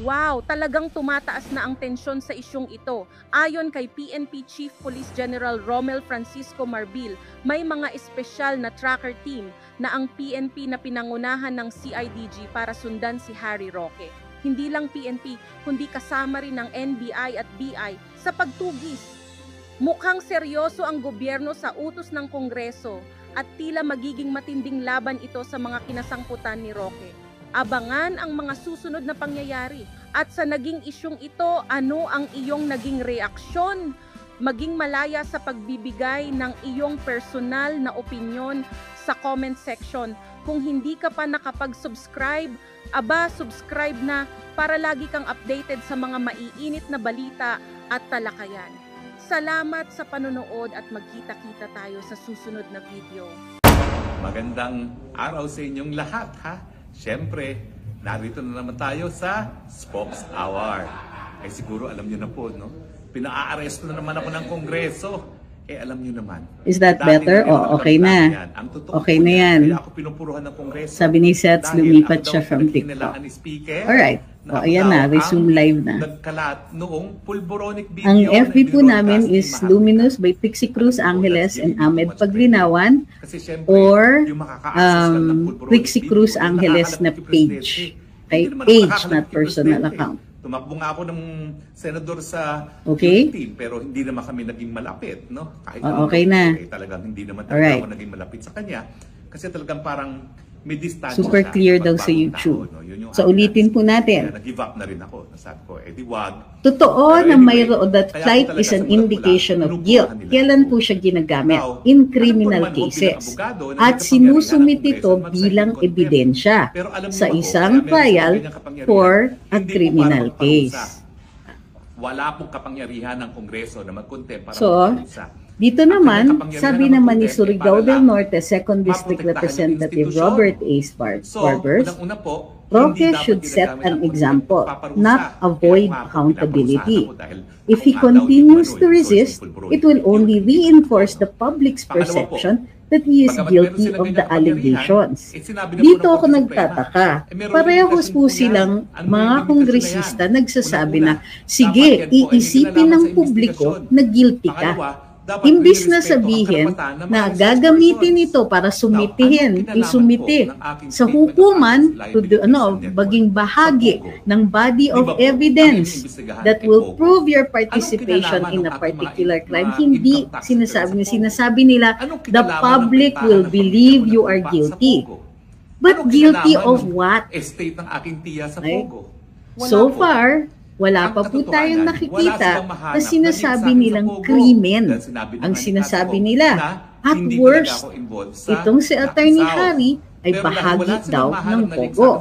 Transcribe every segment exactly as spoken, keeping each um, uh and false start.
Wow, talagang tumataas na ang tensyon sa isyong ito. Ayon kay P N P Chief Police General Romel Francisco Marbil, may mga espesyal na tracker team na ang P N P na pinangunahan ng C I D G para sundan si Harry Roque. Hindi lang P N P, kundi kasama rin ng N B I at B I sa pagtugis. Mukhang seryoso ang gobyerno sa utos ng Kongreso at tila magiging matinding laban ito sa mga kinasangkutan ni Roque. Abangan ang mga susunod na pangyayari. At sa naging isyong ito, ano ang iyong naging reaksyon? Maging malaya sa pagbibigay ng iyong personal na opinyon sa comment section. Kung hindi ka pa nakapag-subscribe, aba, subscribe na para lagi kang updated sa mga maiinit na balita at talakayan. Salamat sa panonood at magkita-kita tayo sa susunod na video. Magandang araw sa inyong lahat, ha? Siyempre, narito na naman tayo sa Spokes Hour. Ay siguro alam niyo na po, no? Pina-aaresto na naman ako ng Kongreso. Eh alam niyo naman. Is that better? O, okay na. Okay na yan. Kaya ako pinupuruhan ng Kongreso. Sabi ni Sets, lumipat siya from TikTok. Alright. O, ayan na. Resume live na. Nagkalat noong pulboronic video. Ang F B po namin is Luminous by Pixie Cruz Angeles and Ahmed Paglinawan, or um, Pixie Cruz Angeles na page. Ay, page, not personal account. Tumakbo nga ako ng senador sa okay. team, pero hindi naman kami naging malapit, no? Kahit oh, okay na. Okay, talagang hindi naman talaga right. ako naging malapit sa kanya. Kasi talagang parang may distansya. Super siya, clear daw sa YouTube. Tao, no? So ulitin po natin. Nag-give up na rin ako. Nasabi ko, eh di wag. Totoo na anyway, mayroon that flight is an indication of guilt. Kailan po siya ginagamit? Now, in criminal cases. At sinusumit ito bilang ebidensya sa isang trial for a criminal case. Wala pong kapangyarihan ng Kongreso na mag-contempt para so, dito naman, sabi naman ni Surigao del Norte second District Representative Robert A. Barbers, Roque should set an example, not avoid accountability. If he continues to resist, it will only reinforce the public's perception that he is guilty of the allegations. Dito ako nagtataka. Parehos po silang mga kongresista nagsasabi na, sige, iisipin ng publiko na guilty ka. Imbis na sabihin na gagamitin ito para sumitihin, isumiti sa hukuman, to do, ano, baging bahagi ng body of evidence that will prove your participation in a particular crime. Hindi sinasabi, sinasabi nila, the public will believe you are guilty. But guilty of what? Estate ng aking tiya sa Pogo. So far, wala pa po tayong nakikita na sinasabi nilang krimen. Ang sinasabi nila, at worst, itong si Attorney Harry ay bahagi daw ng Pogo.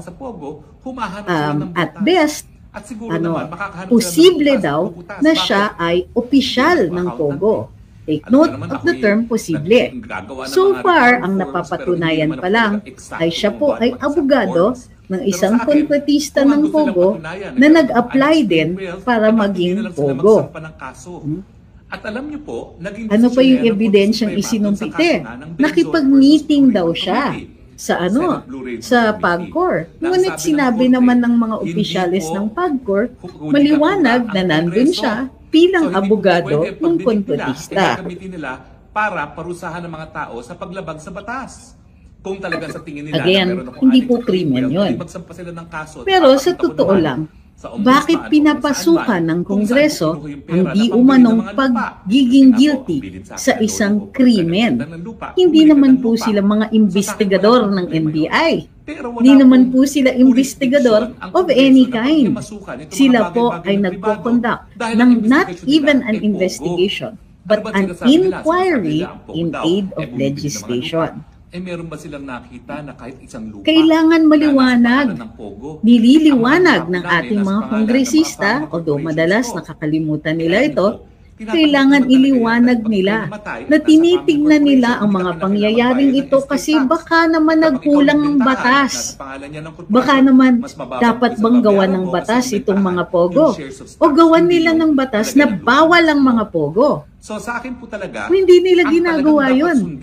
Um, at best, ano, posible daw na siya ay opisyal ng Pogo. Take note of the term posible. So far, ang napapatunayan pa lang ay siya po ay abogado ng isang kontratista ng Pogo na nag-apply din para maging Pogo. Hmm? At alam niyo po, naging ano pa yung ebidensyang isinumpite? Nakipag-meeting daw siya sa ano, sa PAGCOR. Ngunit sinabi naman ng mga opisyalis ng PAGCOR, maliwanag na nandun siya bilang abogado ng kontratista. Para parusahan ng mga tao sa paglabag sa batas. Kung talaga sa tingin nila again, na meron hindi po krimen yun. Pero sa totoo lang, bakit pinapasukan ng Kongreso ang di umanong pagiging guilty sa isang krimen? Hindi naman po sila mga investigador ng N B I. Hindi naman po sila investigador of any kind. Sila po ay nagpo-conduct ng not even an investigation, but an inquiry in aid of legislation. Eh meron ba silang nakita na kahit isang lupa? Kailangan maliwanag. Nililiwanag ng ating mga kongresista, although madalas nakakalimutan nila ito, kailangan iliwanag nila na tinitignan nila ang mga pangyayaring ito kasi baka naman nagkulang ng batas. Baka naman dapat bang gawan ng batas itong mga Pogo? O gawan nila ng batas na bawal ang mga Pogo? So sa akin po talaga, hindi nila ginagawa yun.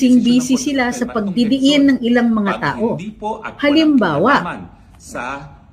Bising-busy sila sa pagdidiin ng ilang mga tao. Halimbawa, sa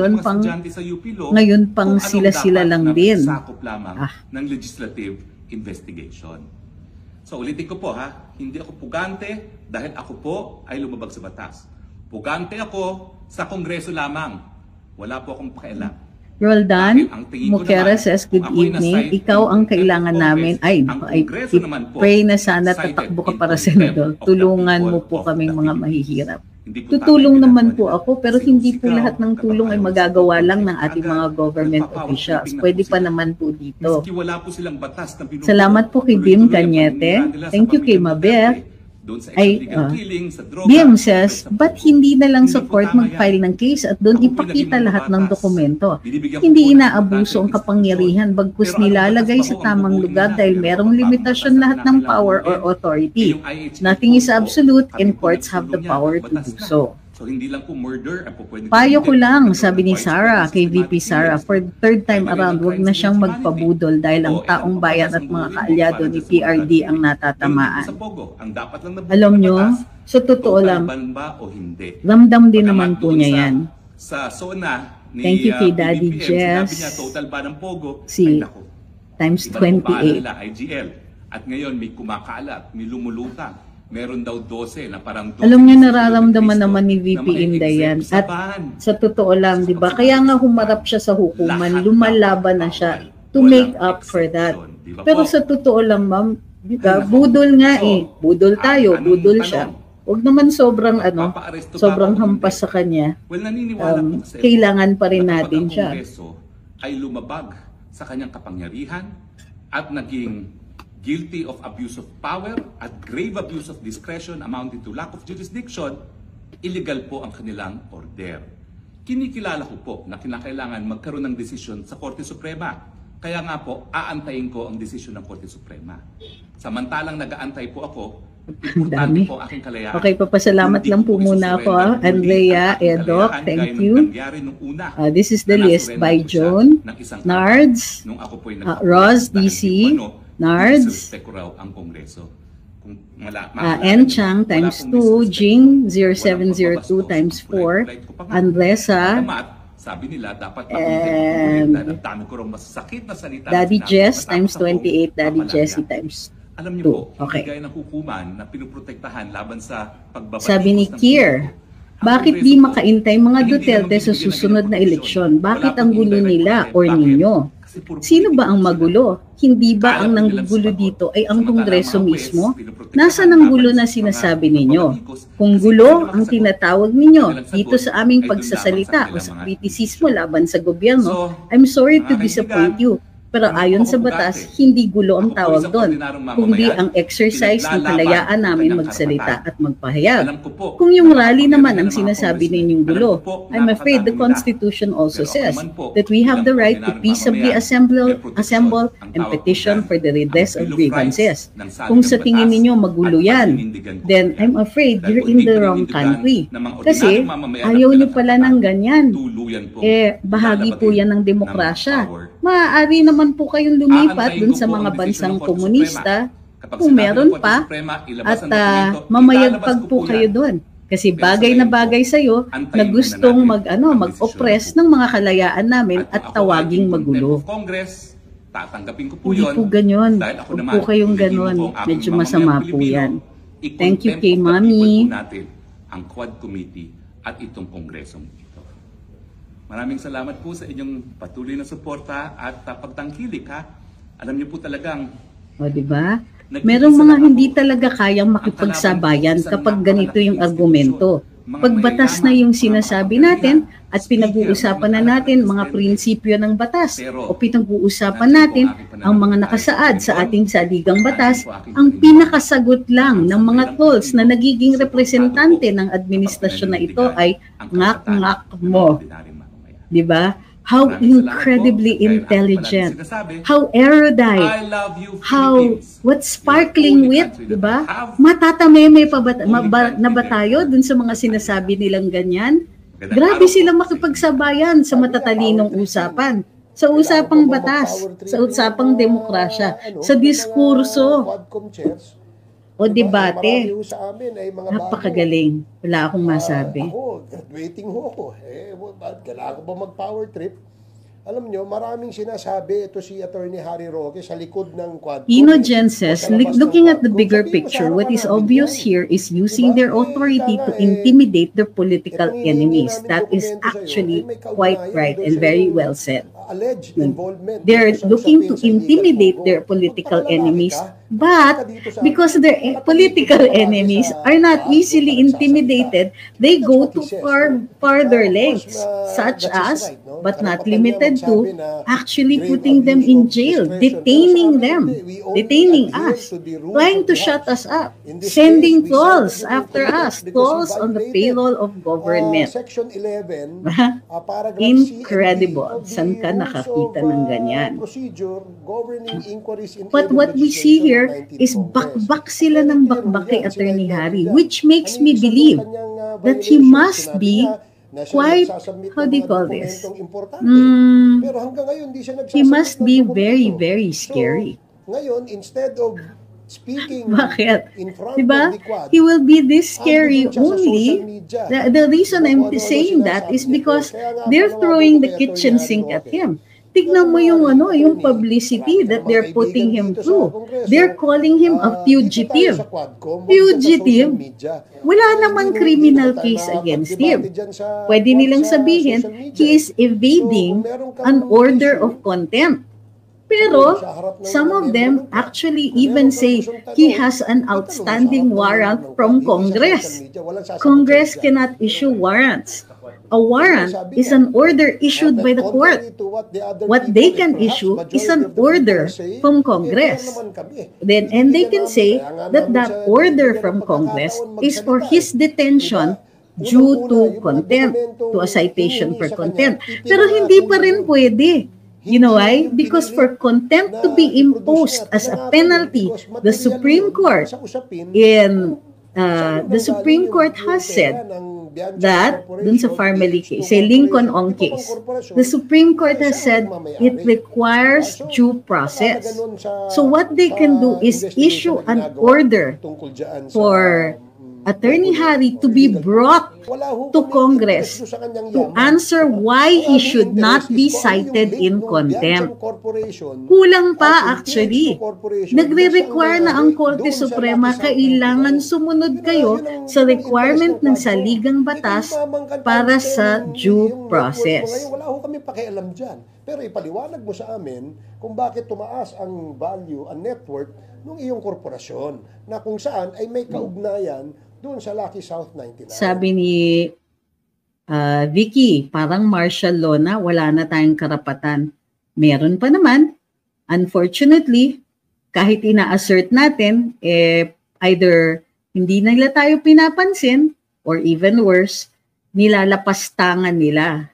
ngayon pang, sa U P Law, ngayon pang kung anong sila-sila dapat lang na din. sakop lamang Ah. ng legislative investigation. So ulitin ko po ha, hindi ako pugante dahil ako po ay lumabag sa batas. Pugante ako sa Kongreso lamang. Wala po akong pakialam. Roldan Mukera says, good evening. Ikaw ang kailangan namin. Ay, ay pray na sana tatakbo ka para senador. Tulungan mo po kaming mga mahihirap. Tutulong naman po ako, pero hindi po lahat ng tulong ay magagawa lang ng ating mga government officials. Pwede pa naman po dito. Salamat po kay Bim Cañete. Thank you kay Mabel. Ay, uh, B M says, ba't hindi na lang sa court mag-file ng case at doon ipakita lahat ng dokumento? Hindi inaabuso ang kapangyarihan bagkus nilalagay sa tamang lugar dahil merong limitasyon lahat ng power or authority. Nothing is absolute and courts have the power to do so. So hindi lang po murder ang po pwedeng. Payo ko lang, sabi ni Sarah, kay V P Sarah, for the third time around, wag na siyang magpabudol dahil ang taong bayan at mga kaalyado ni P R D ang natatamaan. Alam nyo, sa totoo lang, ramdam din naman po niya yan. Sa zona ni Thank you kay Daddy Jess. Total ba ng Pogo? Si times twenty-eight. I G L. At ngayon may kumakalat, may lumulutang. Meron daw twelve na parang twelve. Alam niyo, nararamdaman naman ni V P Inday yan. At sa totoo lang, di ba? Kaya nga humarap siya sa hukuman, lumalaban na siya to make up for that. Pero sa totoo lang, ma'am, di ba? Budol nga eh. Budol tayo, budol siya. Huwag naman sobrang ano, sobrang hampas sa kanya. Um, kailangan pa rin natin siya. Ay lumabag sa kanyang kapangyarihan at naging guilty of abuse of power at grave abuse of discretion amounting to lack of jurisdiction, illegal po ang kanilang order. Kinikilala ko po na kinakailangan magkaroon ng desisyon sa Korte Suprema. Kaya nga po, aantayin ko ang desisyon ng Korte Suprema. Samantalang nag-aantay po ako, importante po aking kalayaan. Okay, papasalamat lang po muna ako, ah. Andrea, Edok, thank you. Uh, this is the list by Joan, Nards, uh, Roz, D C, Nards, uh, N Chang times two, Jing zero seven zero two times four, Andresa, sabi nila dapat and Daddy Jess times twenty-eight, Daddy Jessie times alam niyo po, okay. Bigay ng hukuman na pinuprotektahan laban sa pagbabatikos. Sabi ni Kier, bakit di makaintay mga Duterte sa susunod na eleksyon? Bakit ang gulo nila or ninyo? Sino ba ang magulo? Hindi ba ang nanggugulo dito ay ang Kongreso mismo? Nasa ang gulo na sinasabi ninyo? Kung gulo ang tinatawag ninyo dito sa aming pagsasalita o sa kritisismo laban sa gobyerno, I'm sorry to disappoint you. Pero ayon sa batas, hindi gulo ang tawag doon, kundi ang exercise ng kalayaan namin magsalita at magpahayag. Kung yung rally naman ang sinasabi ninyong gulo, I'm afraid the Constitution also says that we have the right to peaceably assemble, assemble and petition for the redress of grievances. Kung sa tingin ninyo magulo yan, then I'm afraid you're in the wrong country. Kasi ayaw niyo pala ng ganyan. Eh, bahagi po yan ng demokrasya. Maaari naman po kayong lumipat dun sa mga bansang komunista kung meron pa at uh, mamayagpag po kayo dun. Kasi bagay na bagay sa'yo na gustong mag, ano, mag-oppress ng mga kalayaan namin at tawaging magulo. Hindi po ganyan. Huwag po kayong ganon. Medyo masama po yan. Thank you kay Mami. Ang Quad Committee at itong Kongresong ito. Maraming salamat po sa inyong patuloy na suporta at uh, pagtangkilik ha. Alam niyo po talagang o di ba? Merong mga hindi talaga kayang makipagsabayan kapag ganito yung argumento. Pagbatas na yung sinasabi natin at pinag-uusapan na natin mga prinsipyo ng batas o pinag-uusapan natin ang mga nakasaad sa ating saligang batas, ang pinakasagot lang ng mga tolls na nagiging representante ng administrasyon na ito ay ngak-ngak mo. Diba? How incredibly intelligent, how erudite, how, what sparkling wit, diba? Matatameme pa ba, ba, na ba tayo dun sa mga sinasabi nilang ganyan? Grabe silang makipagsabayan sa matatalinong usapan, sa usapang batas, sa usapang demokrasya, sa diskurso o debate. Napakagaling. Wala akong masabi. Uh, ako, graduating ho ako. Eh, kailangan ko pa mag-power trip. alam nyo, maraming sinasabi ito si Attorney Harry Roque sa likod ng Quadcom. Inogen says, looking at the bigger picture, what is obvious here is using their authority to intimidate their political enemies. That is actually quite right and very well said. They're looking to intimidate their political enemies, but because their political enemies are not easily intimidated, they go to far farther lengths, such as, but not limited to, actually putting them in jail, detaining them, detaining us, trying to shut us up, sending trolls after us, trolls on the payroll of government. Incredible. Saan ka nakakita ng ganyan? But what we see here is bakbak sila ng bakbak kay Attorney Harry, which makes me believe that he must be quite, how do you call this? Mm, he must be very, very scary. Ngayon, instead of speaking Bakit? in front diba? of the Quad, he will be this scary only. The, the reason I'm saying that is because they're throwing the kitchen sink at him. Tignan mo yung ano, yung publicity that they're putting him through. They're calling him a fugitive. Fugitive? Wala namang criminal case against him. Pwede nilang sabihin, he is evading an order of contempt. Pero, some of them actually even say he has an outstanding warrant from Congress. Congress cannot issue warrants. A warrant is an order issued by the court. What they can issue is an order from Congress. Then, and they can say that that order from Congress is for his detention due to contempt, to a citation for contempt. Pero hindi pa rin pwede. You know why? Because for contempt to be imposed as a penalty, the Supreme Court in uh, the Supreme Court has said that dun sa family case, say Lincoln Ong case, the Supreme Court has said it requires due process. So what they can do is issue an order for Attorney Harry to be brought to Congress to answer why he should not be cited in contempt. Kulang pa actually. Nagre-require na ang Korte Suprema, kailangan sumunod kayo sa requirement ng saligang batas para sa due process. Wala ho kami pakialam dyan. Pero ipaliwanag mo sa amin kung bakit tumaas ang value, ang net worth ng iyong korporasyon na kung saan ay may kaugnayan doon sa Lucky South ninety-nine. Sabi ni uh, Vicky, parang martial law na, wala na tayong karapatan. Meron pa naman. Unfortunately, kahit ina-assert natin, eh, either hindi nila tayo pinapansin or even worse, nilalapastangan nila.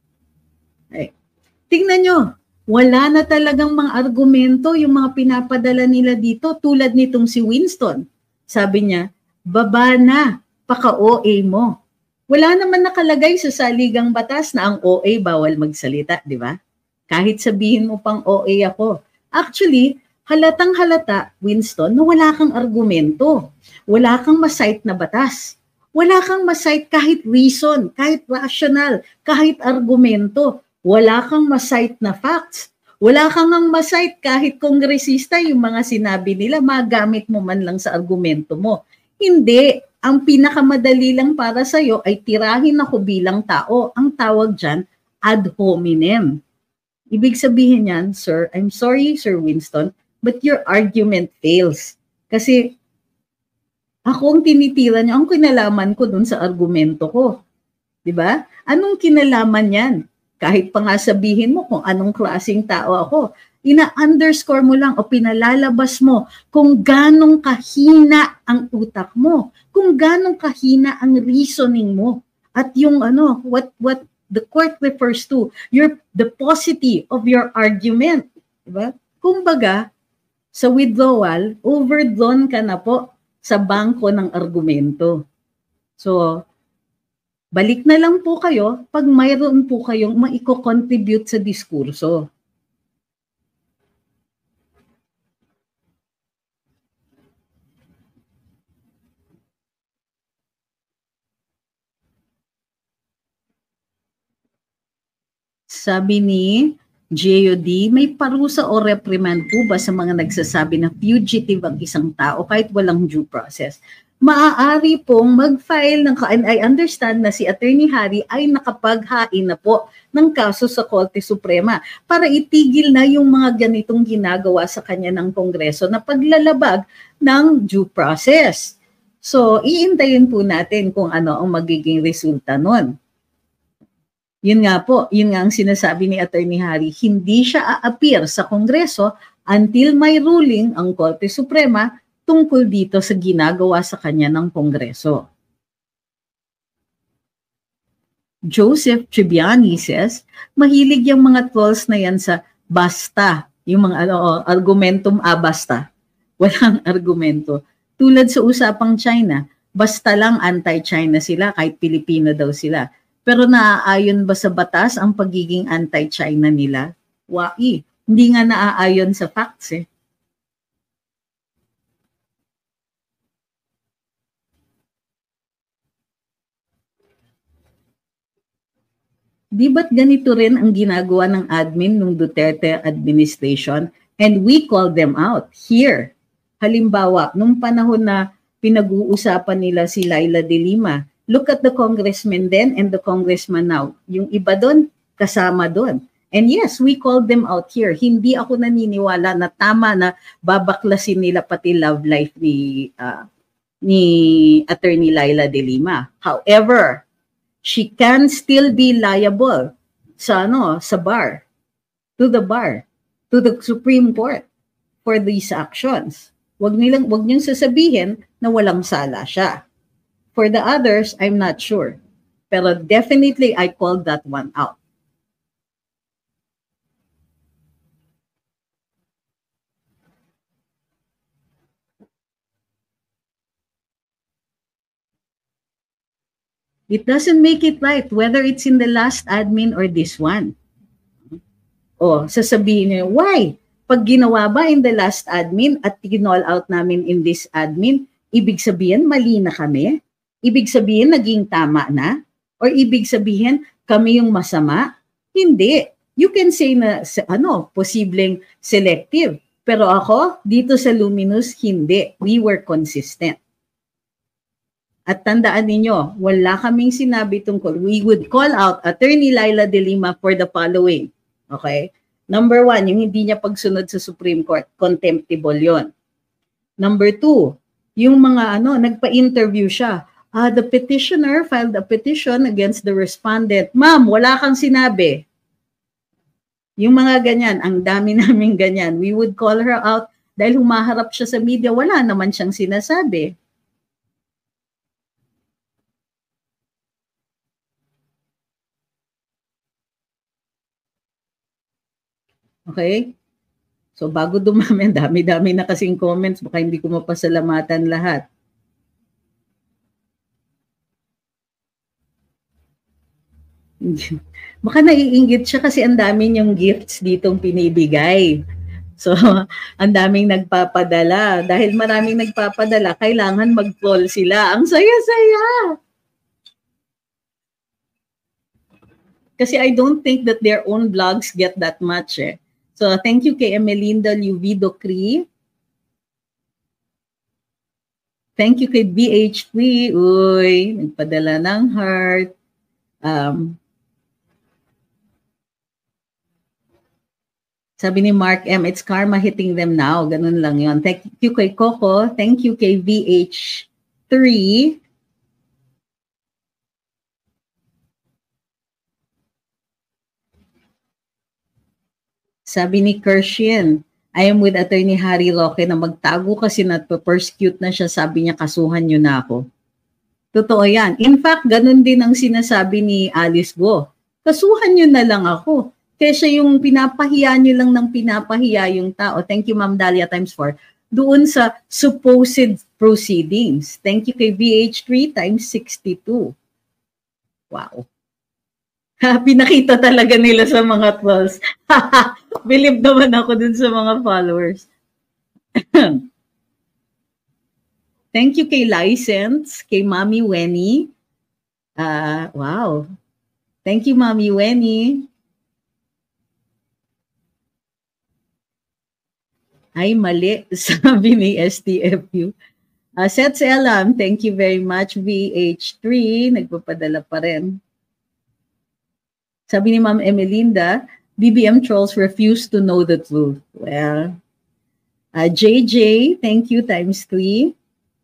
Eh, tingnan nyo, wala na talagang mga argumento yung mga pinapadala nila dito tulad nitong si Winston. Sabi niya, baba na, paka-O A mo. Wala naman nakalagay sa saligang batas na ang O A bawal magsalita, di ba? Kahit sabihin mo pang O A ako. Actually, halatang halata, Winston, na wala kang argumento. Wala kang masite na batas. Wala kang masite kahit reason, kahit rational, kahit argumento. Wala kang masite na facts. Wala kang ang masite kahit kongresista yung mga sinabi nila, magamit mo man lang sa argumento mo. Hindi. Ang pinakamadali lang para sa'yo ay tirahin ako bilang tao. Ang tawag dyan, ad hominem. Ibig sabihin yan, sir, I'm sorry, Sir Winston, but your argument fails. Kasi ako ang tinitira niyo, ang kinalaman ko dun sa argumento ko. Diba? Anong kinalaman yan? Kahit pa nga sabihin mo kung anong klaseng tao ako, ina-underscore mo lang o pinalalabas mo kung ganong kahina ang utak mo, kung ganong kahina ang reasoning mo, at yung ano, what what the court refers to, your the paucity of your argument, diba? Kumbaga, sa withdrawal, overdrawn ka na po sa bangko ng argumento. So, balik na lang po kayo pag mayroon po kayong maiko-contribute sa diskurso. Sabi ni J O D, may parusa o reprimand po ba sa mga nagsasabi na fugitive ang isang tao kahit walang due process? Maaari pong mag-file ng, and I understand na si Attorney Harry ay nakapaghain na po ng kaso sa Korte Suprema para itigil na yung mga ganitong ginagawa sa kanya ng Kongreso na paglalabag ng due process. So, iintayin po natin kung ano ang magiging resulta nun. Yun nga po, yun nga ang sinasabi ni Attorney Harry, hindi siya a-appear sa Kongreso until may ruling ang Korte Suprema tungkol dito sa ginagawa sa kanya ng Kongreso. Joseph Tribiani says, mahilig yung mga trolls na yan sa basta, yung mga ano, argumentum a basta. Walang argumento. Tulad sa usapang China, basta lang anti-China sila kahit Pilipino daw sila. Pero naaayon ba sa batas ang pagiging anti-China nila? Wai, hindi nga naaayon sa facts eh. Di ba't ganito rin ang ginagawa ng admin ng Duterte administration and we call them out here? Halimbawa, nung panahon na pinag-uusapan nila si Laila de Lima, look at the congressman then and the congressman now. Yung iba doon, kasama doon. And yes, we call them out here. Hindi ako naniniwala na tama na babaklasin nila pati love life ni, uh, ni Attorney Laila de Lima. However, she can still be liable sa ano, sa bar, to the bar, to the Supreme Court for these actions. Wag nilang wag niyong sasabihin na walang sala siya. For the others, I'm not sure. Pero definitely I called that one out. It doesn't make it right whether it's in the last admin or this one. O, sasabihin niyo, why? Pag ginawa ba in the last admin at ginall out namin in this admin, ibig sabihin mali na kami? Ibig sabihin naging tama na? Or ibig sabihin kami yung masama? Hindi. You can say na ano, posibleng selective. Pero ako, dito sa Luminous, hindi. We were consistent. At tandaan ninyo, wala kaming sinabi tungkol. We would call out Attorney Laila de Lima for the following. Okay? Number one, yung hindi niya pagsunod sa Supreme Court, contemptible yon. Number two, yung mga ano, nagpa-interview siya. Uh, the petitioner filed a petition against the respondent. Ma'am, wala kang sinabi. Yung mga ganyan, ang dami namin ganyan. We would call her out dahil humaharap siya sa media, wala naman siyang sinasabi. Okay? So bago dumami, dami-dami na kasing comments, baka hindi ko mapasalamatan lahat. Baka naiinggit siya kasi ang dami niyang gifts ditong pinibigay. So, ang daming nagpapadala. Dahil maraming nagpapadala, kailangan mag-call sila. Ang saya-saya! Kasi I don't think that their own blogs get that much eh. So, thank you kay Emelinda Luvido Cree. Thank you kay B H three. Uy, nagpadala ng heart. Um, sabi ni Mark M, it's karma hitting them now. Ganun lang yon. Thank you kay Coco. Thank you kay V H three. Sabi ni Kershian, I am with Attorney Harry Roque na magtago kasi na persecute na siya. Sabi niya, kasuhan niyo na ako. Totoo yan. In fact, ganun din ang sinasabi ni Alice Go. Kasuhan niyo na lang ako. Kesa yung pinapahiya niyo lang ng pinapahiya yung tao. Thank you, Ma'am Dalia times four. Doon sa supposed proceedings. Thank you kay V H three times sixty-two. Wow. Pinakita talaga nila sa mga trolls. Believe naman ako dun sa mga followers. Thank you kay License, kay Mami Wenny. Uh, wow. Thank you, Mami Wenny. Ay, mali, sabi ni S T F U. Uh, Sets Elam, thank you very much. V H three, nagpapadala pa rin. Sabi ni Ma'am Emelinda, B B M trolls refuse to know the truth. Well, uh, J J, thank you, times three.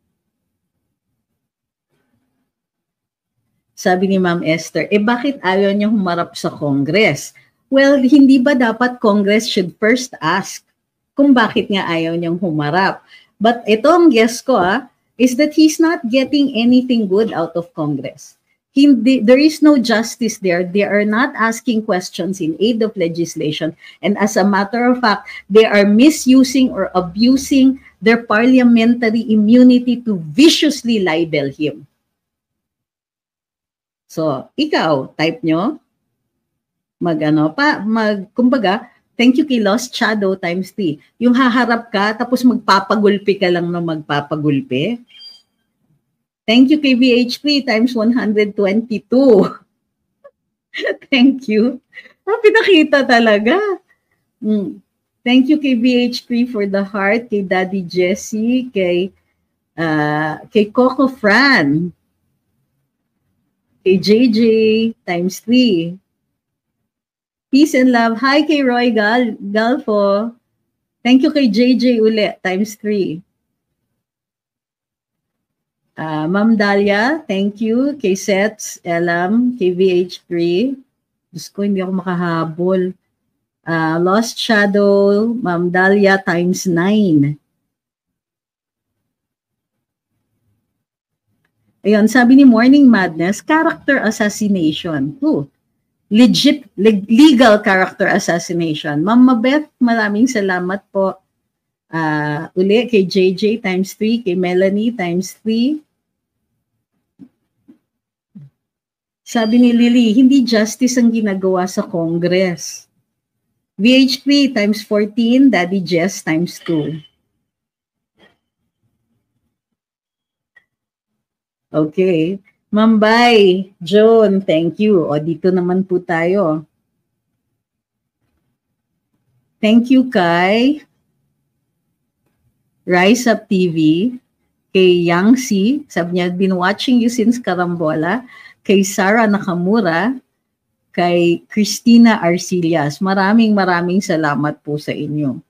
Sabi ni Ma'am Esther, eh bakit ayaw niya humarap sa Congress? Well, hindi ba dapat Congress should first ask kung bakit nga ayaw niyang humarap? But ito ang guess ko ah, is that he's not getting anything good out of Congress. Hindi, there is no justice there. They are not asking questions in aid of legislation. And as a matter of fact, they are misusing or abusing their parliamentary immunity to viciously libel him. So, ikaw, type nyo, mag-ano pa, mag, kumbaga, thank you kay Lost Shadow times three. Yung haharap ka, tapos magpapagulpi ka lang na magpapagulpi. Thank you kay V H three times one hundred twenty-two. Thank you. Ah, pinakita talaga. Mm. Thank you kay V H three for the heart, kay Daddy Jesse, kay, uh, kay Coco Fran, kay J J times three. Peace and love. Hi kay Roy Gal Galfo. Thank you kay J J uli, times three. Uh, Ma'am Dalia, thank you. Kay Sets, Elam, kay V H three. Diyos ko, hindi ako makahabol. Uh, Lost Shadow, Ma'am Dalia, times nine. Ayun, sabi ni Morning Madness, character assassination. Ooh. Legit, legal character assassination. Ma'am Mabeth, maraming salamat po. Uh, uli kay J J times three, kay Melanie times three. Sabi ni Lily, hindi justice ang ginagawa sa Congress. V H three times fourteen, Daddy Jess times two. Okay. Mambay, Joan, thank you. O, dito naman po tayo. Thank you kay Rise Up T V, kay Yangsi, sabi niya, been watching you since Karambola, kay Sarah Nakamura, kay Christina Arcillas. Maraming maraming salamat po sa inyo.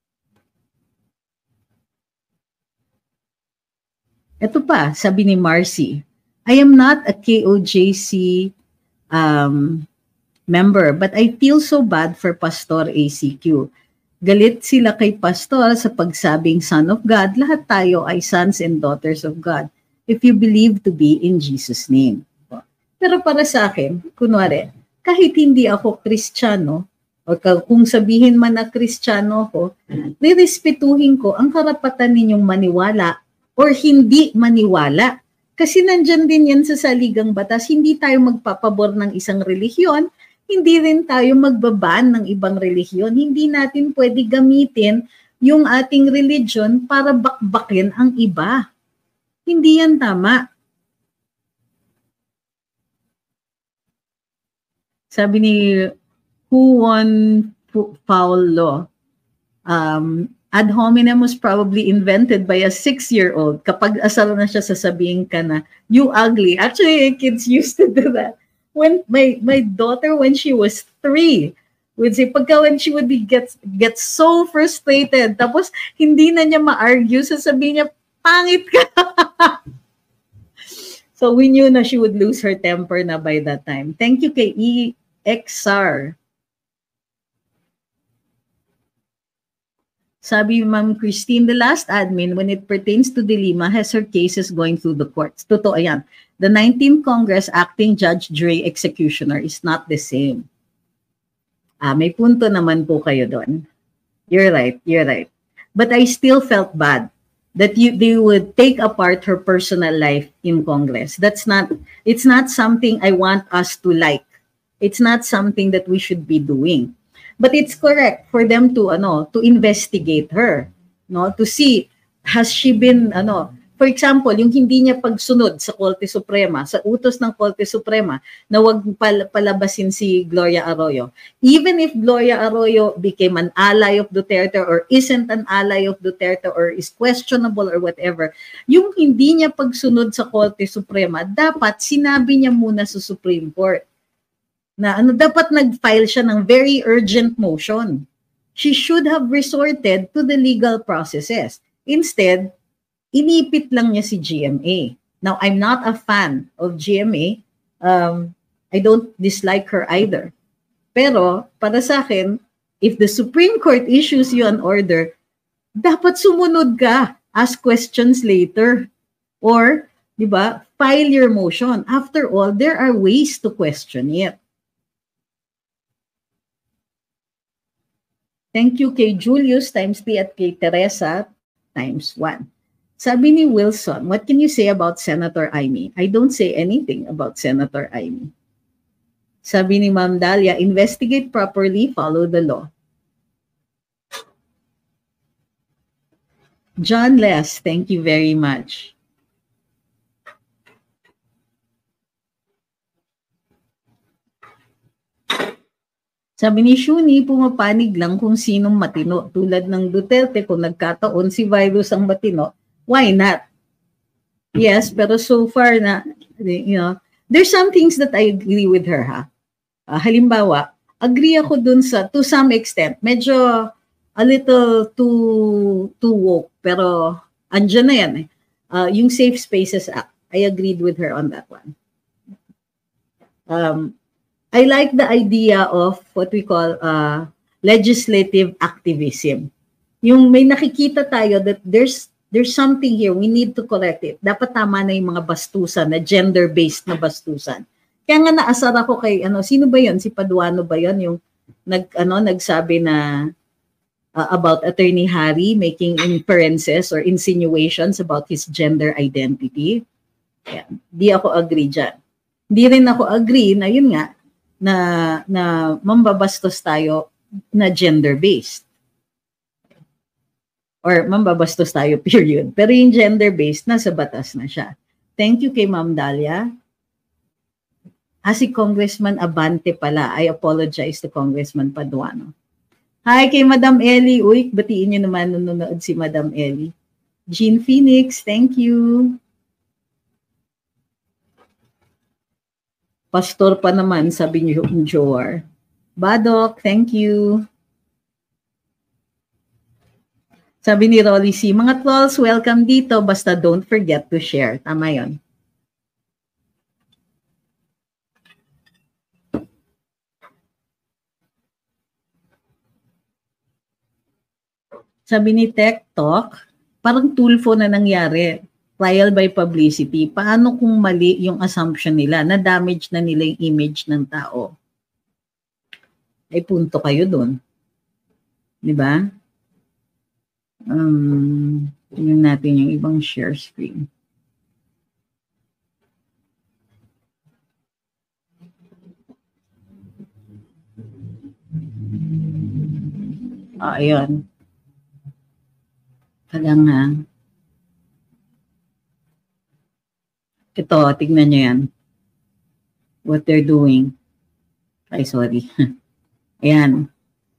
Ito pa, sabi ni Marcy, I am not a K O J C um, member, but I feel so bad for Pastor A C Q. Galit sila kay Pastor sa pagsabing Son of God. Lahat tayo ay sons and daughters of God if you believe to be in Jesus' name. Pero para sa akin, kunwari, kahit hindi ako Kristiyano, o kung sabihin man na Kristiyano ako, nirespetuhin ko ang karapatan ninyong maniwala or hindi maniwala. Kasi nandyan din yan sa saligang batas, hindi tayo magpapabor ng isang relihiyon, hindi rin tayo magbaban ng ibang relihiyon. Hindi natin pwede gamitin yung ating religion para bakbakin ang iba. Hindi yan tama. Sabi ni Juan Paulo, um, ad hominem was probably invented by a six-year-old. Kapag asal na siya, sasabihin ka na, you ugly. Actually, kids used to do that. When my my daughter, when she was three, would say, pagka when she would be get, get so frustrated, tapos hindi na niya ma-argue, sasabihin niya, pangit ka. So we knew na she would lose her temper na by that time. Thank you kay E X R. Sabi Ma'am Christine, the last admin, when it pertains to Dilima, has her cases going through the courts. Totoo yan. The nineteenth Congress acting judge, jury, executioner is not the same. Ah, may punto naman po kayo doon. You're right, you're right. But I still felt bad that you they would take apart her personal life in Congress. That's not, it's not something I want us to like. It's not something that we should be doing. But it's correct for them to ano to investigate her, no, to see has she been ano. for example, yung hindi niya pagsunod sa Korte Suprema, sa utos ng Korte Suprema na wag pal palabasin si Gloria Arroyo. Even if Gloria Arroyo became an ally of Duterte or isn't an ally of Duterte or is questionable or whatever, yung hindi niya pagsunod sa Korte Suprema, dapat sinabi niya muna sa Supreme Court na ano, dapat nag-file siya ng very urgent motion. She should have resorted to the legal processes. Instead, inipit lang niya si G M A. Now, I'm not a fan of G M A. Um, I don't dislike her either. Pero, para sa akin, if the Supreme Court issues you an order, dapat sumunod ka. Ask questions later. Or, di ba, file your motion. After all, there are ways to question it. Thank you kay Julius times P at kay Teresa times one. Sabi ni Wilson, what can you say about Senator Amy? I don't say anything about Senator Amy. Sabi ni Ma'am Dalia, investigate properly, follow the law. John Les, thank you very much. Sabi ni Shuni, pumapanig lang kung sinong matino. Tulad ng Duterte, kung nagkataon si virus ang matino, why not? Yes, pero so far na, you know, there's some things that I agree with her, ha? Uh, halimbawa, agree ako dun sa, to some extent, medyo a little too, too woke, pero andyan na yan eh. Uh, yung Safe Spaces Act, I agreed with her on that one. Um, I like the idea of what we call uh, legislative activism. Yung may nakikita tayo that there's there's something here, we need to correct it. Dapat tama na yung mga bastusan, na gender-based na bastusan. Kaya nga naasar ako kay, ano, sino ba yun? Si Paduano ba yun? Yung nag, ano, nagsabi na uh, about Attorney Harry making inferences or insinuations about his gender identity. Kaya, di ako agree dyan. Di rin ako agree na yun nga, na na mambabastos tayo na gender-based. Or mambabastos tayo, period. Pero yung gender-based, nasa batas na siya. Thank you kay Ma'am Dalia. Ah, si Congressman Abante pala. I apologize to Congressman Paduano. Hi kay Madam Ellie. Uy, batiin niyo naman nanonood si Madam Ellie. Jean Phoenix, thank you. Pastor pa naman, sabi niyo yung Joar. Badok, thank you. Sabi ni Rolly C, mga trolls, welcome dito, basta don't forget to share. Tama yun. Sabi ni Tech Talk, parang tulfo na nangyari. Trial by publicity. Paano kung mali yung assumption nila? Na-damage na nila yung image ng tao. Ay punto kayo dun. Di ba? Um, tingnan natin yung ibang share screen. Ah, ayun. Tagang ha. Ito, tignan nyo yan. What they're doing. Ay, sorry. Ayan.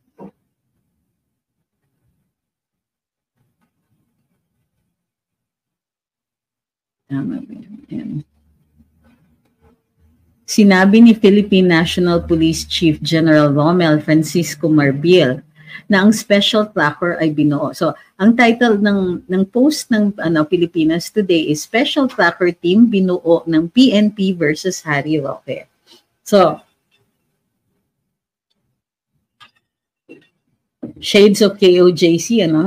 Tama ba yan? Sinabi ni Philippine National Police Chief General Romel Francisco Marbil na ang special tracker ay binuo. So, ang title ng ng post ng ano Pilipinas Today is Special Tracker Team binuo ng P N P versus Harry Roque. So, shades of K O J C, ano?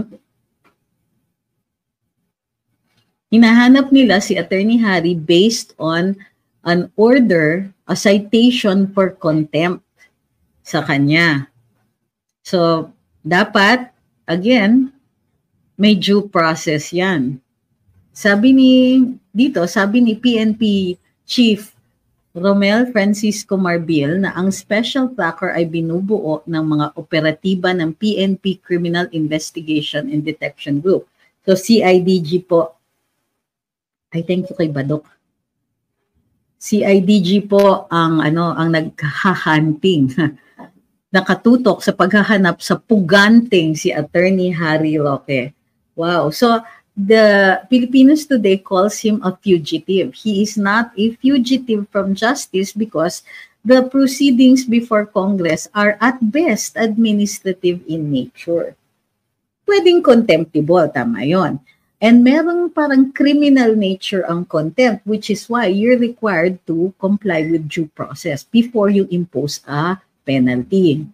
Hinahanap nila si Attorney Harry based on an order, a citation for contempt sa kanya. So, dapat, again, may due process yan. Sabi ni, dito, sabi ni P N P Chief Romel Francisco Marbil na ang special tracker ay binubuo ng mga operatiba ng P N P Criminal Investigation and Detection Group. So, C I D G po I thank you kay Badok. C I D G po ang ano ang naghahanting. Nakatutok sa paghahanap sa puganting si Attorney Harry Roque. Wow. So the Filipinos today calls him a fugitive. He is not a fugitive from justice because the proceedings before Congress are at best administrative in nature. Pwedeng contemptible, tama yon. And merong parang criminal nature ang contempt, which is why you're required to comply with due process before you impose a penalty.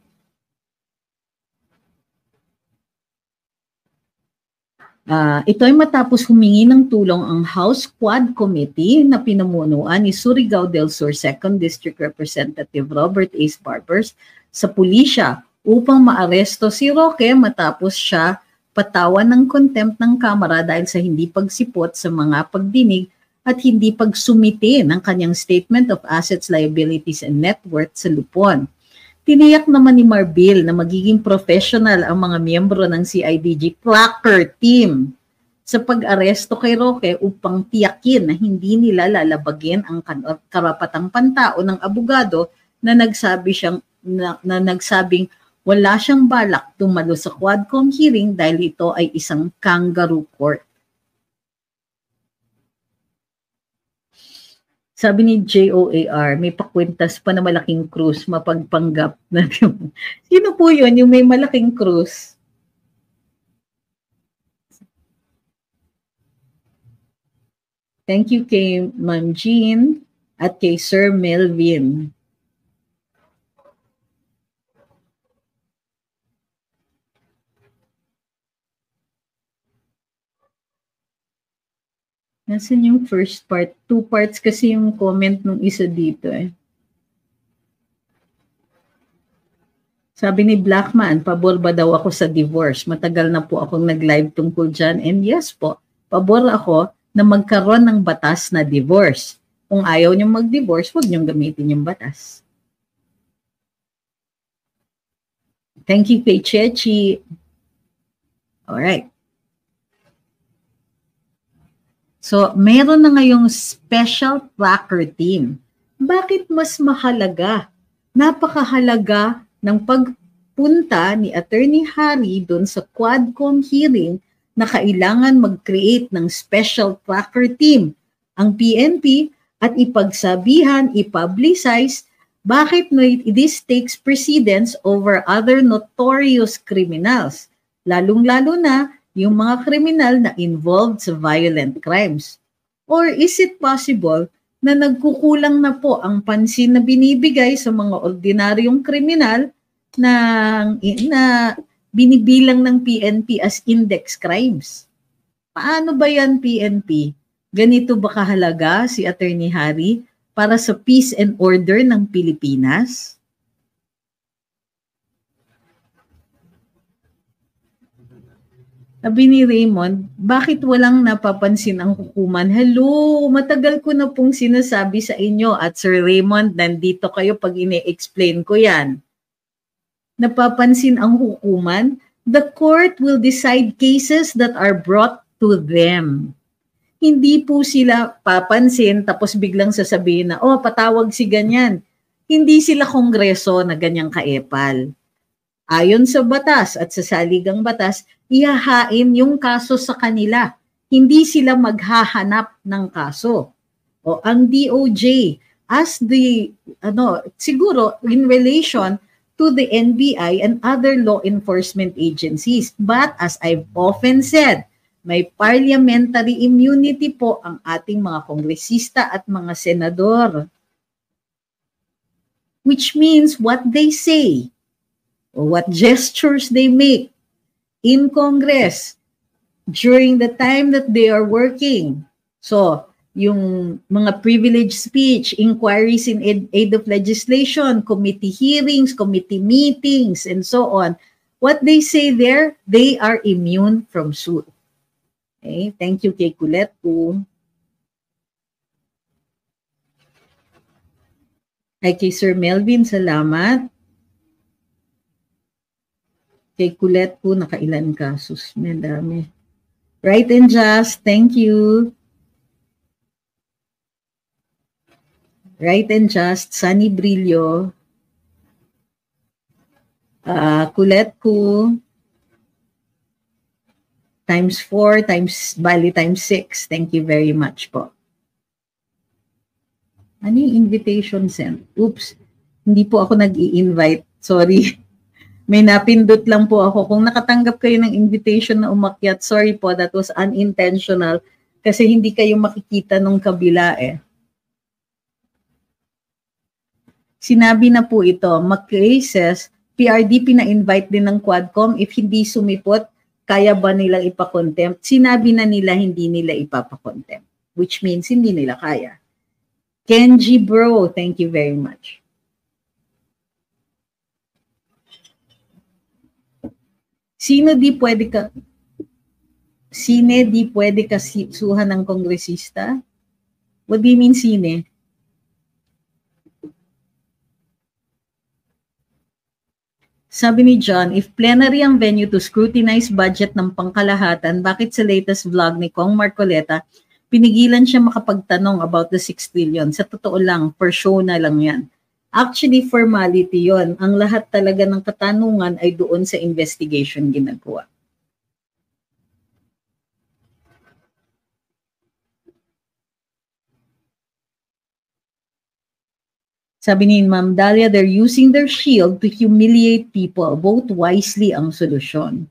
Uh, ito ay matapos humingi ng tulong ang House Quad Committee na pinamunuan ni Surigao del Sur second District Representative Robert A. Barbers sa pulisya upang maaresto si Roque matapos siya patawan ng contempt ng Kamara dahil sa hindi pagsipot sa mga pagdinig at hindi pagsumite ng kanyang Statement of Assets, Liabilities, and Net Worth sa lupon. Tiniyak naman ni Marbil na magiging professional ang mga miyembro ng C I D G Cracker Team sa pag-aresto kay Roque upang tiyakin na hindi nila lalabagin ang karapatang pantao ng abogado na nagsabi siyang na, na nagsabing wala siyang balak tumalo sa Quadcom hearing dahil ito ay isang kangaroo court. Sabi ni J O A R, may pakwintas pa na malaking krus, mapagpanggap na. Sino po yun, yung may malaking krus? Thank you kay Ma'am Jean at kay Sir Melvin. Nasaan yung first part? Two parts kasi yung comment nung isa dito eh. Sabi ni Blackman, pabor ba daw ako sa divorce? Matagal na po akong nag-live tungkol dyan. And yes po, pabor ako na magkaroon ng batas na divorce. Kung ayaw niyong mag-divorce, huwag niyong gamitin yung batas. Thank you kay Chechi. Alright. So, meron na ngayong special tracker team. Bakit mas mahalaga? Napakahalaga ng pagpunta ni Attorney Harry doon sa Quadcom hearing na kailangan mag-create ng special tracker team ang P N P at ipagsabihan, ipublicize bakit this takes precedence over other notorious criminals, lalong-lalo na yung mga kriminal na involved sa violent crimes? Or is it possible na nagkukulang na po ang pansin na binibigay sa mga ordinaryong kriminal na, na binibilang ng P N P as index crimes? Paano ba yan, P N P? Ganito ba kahalaga si Attorney Harry para sa peace and order ng Pilipinas? Sabi ni Raymond, bakit walang napapansin ang hukuman? Hello, matagal ko na pong sinasabi sa inyo at Sir Raymond, nandito kayo pag ine-explain ko yan. Napapansin ang hukuman? The court will decide cases that are brought to them. Hindi po sila papansin tapos biglang sasabihin na, oh, patawag si ganyan. Hindi sila kongreso na ganyang kaepal. Ayon sa batas at sa saligang batas, ihahain yung kaso sa kanila. Hindi sila maghahanap ng kaso. O ang D O J, as the, ano, siguro in relation to the N B I and other law enforcement agencies. But as I've often said, may parliamentary immunity po ang ating mga kongresista at mga senador. Which means what they say, or what gestures they make in Congress during the time that they are working. So, yung mga privileged speech, inquiries in aid, aid of legislation, committee hearings, committee meetings, and so on. What they say there, they are immune from suit. Okay, thank you kay Colette po. Ay kay Sir Melvin, salamat. Kay Colette po, nakailan kasos. May dami. Right and just, thank you. Right and Just, Sunny Brillo, uh, Colette Ku, times four, times, bali times six. Thank you very much po. Ano yung invitation sent? Oops, hindi po ako nag-i-invite. Sorry. May napindot lang po ako. Kung nakatanggap kayo ng invitation na umakyat, sorry po, that was unintentional kasi hindi kayo makikita nung kabila eh. Sinabi na po ito, McKay says, P R D pina-invite din ng Quadcom, if hindi sumipot, kaya ba nilang ipakontempt? Sinabi na nila hindi nila ipapakontempt, which means hindi nila kaya. Kenji bro, thank you very much. Sino di pwede ka Sine di pwede kasuhan ng kongresista? What do you mean sine? Sabi ni John, if plenary ang venue to scrutinize budget ng pangkalahatan, bakit sa latest vlog ni Kong Marcoleta, pinigilan siya makapagtanong about the six trillion? Sa totoo lang, for show na lang yan. Actually, formality yon. Ang lahat talaga ng katanungan ay doon sa investigation ginagawa. Sabi ni Ma'am Dalia, they're using their shield to humiliate people. Vote wisely ang solusyon.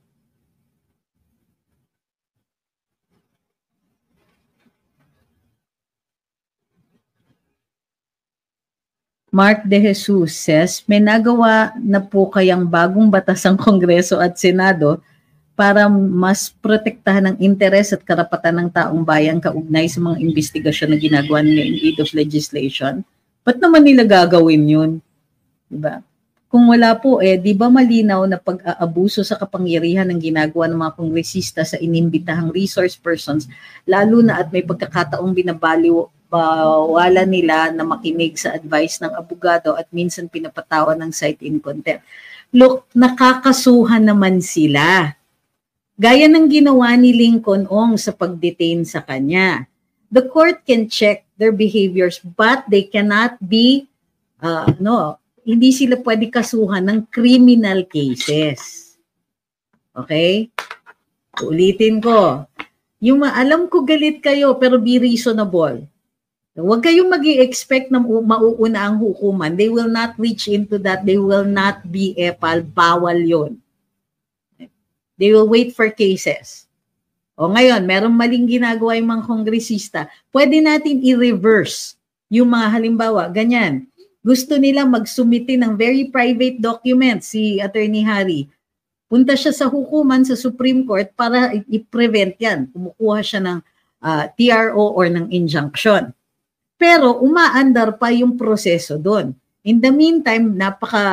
Mark De Jesus says, may nagawa na po kayang bagong batas ang Kongreso at Senado para mas protektahan ang interes at karapatan ng taong bayan kaugnay sa mga investigasyon na ginagawa nila in aid of legislation? Ba't naman nila gagawin yun? Diba? Kung wala po, eh, di ba malinaw na pag-aabuso sa kapangyarihan ng ginagawa ng mga kongresista sa inimbitahang resource persons, lalo na at may pagkakataong binabaliw bawalan nila na makinig sa advice ng abogado at minsan pinapatawan ng cite in contempt. Look, nakakasuhan naman sila. Gaya ng ginawa ni Lincoln Ong sa pag-detain sa kanya. The court can check their behaviors but they cannot be, uh, no, hindi sila pwede kasuhan ng criminal cases. Okay? Ulitin ko. Yung alam ko galit kayo pero be reasonable. Huwag kayong mag-i-expect na mauuna ang hukuman. They will not reach into that. They will not be epal. Bawal yun. They will wait for cases. O ngayon, merong maling ginagawa yung mga kongresista. Pwede natin i-reverse yung mga halimbawa. Ganyan. Gusto nila mag-sumite ng very private documents si Attorney Harry. Punta siya sa hukuman sa Supreme Court para i-prevent yan. Kumukuha siya ng uh, T R O or ng injunction. Pero umaandar pa yung proseso doon. In the meantime, napaka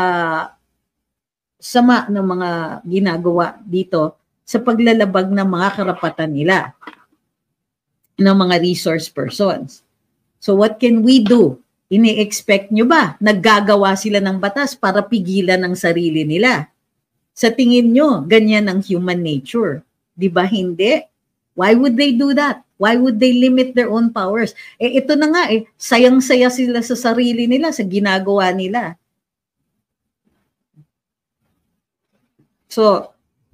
sama ng mga ginagawa dito sa paglalabag ng mga karapatan nila ng mga resource persons. So what can we do? Ini-expect nyo ba? Naggagawa sila ng batas para pigilan ang sarili nila? Sa tingin nyo, ganyan ang human nature. Di ba hindi? Why would they do that? Why would they limit their own powers? Eh ito na nga eh, sayang-saya sila sa sarili nila, sa ginagawa nila. So,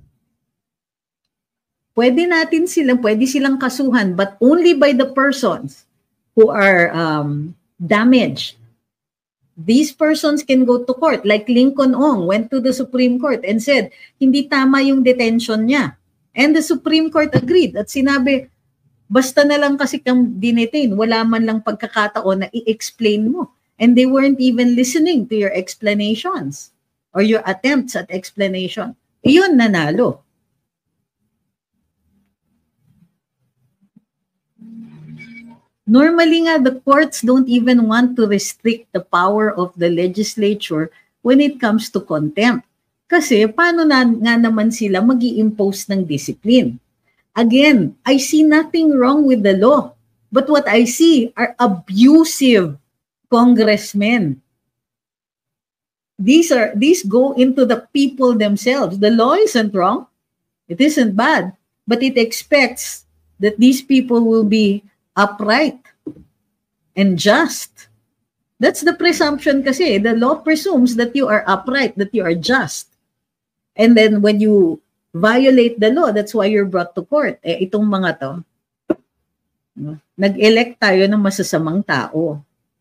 pwede natin silang, pwede silang kasuhan, but only by the persons who are um, damaged. These persons can go to court. Like Lincoln Ong went to the Supreme Court and said, hindi tama yung detention niya. And the Supreme Court agreed at sinabi, basta na lang kasi kang dinetain, wala man lang pagkakataon na i-explain mo. And they weren't even listening to your explanations or your attempts at explanation. Iyon, nanalo. Normally nga, the courts don't even want to restrict the power of the legislature when it comes to contempt. Kasi paano na nga naman sila mag-i-impose ng discipline? Again, I see nothing wrong with the law. But what I see are abusive congressmen. These are these go into the people themselves. The law isn't wrong. It isn't bad. But it expects that these people will be upright and just. That's the presumption kasi. The law presumes that you are upright, that you are just. And then when you violate the law, that's why you're brought to court. Eh, itong mga to, nag-elect tayo ng masasamang tao.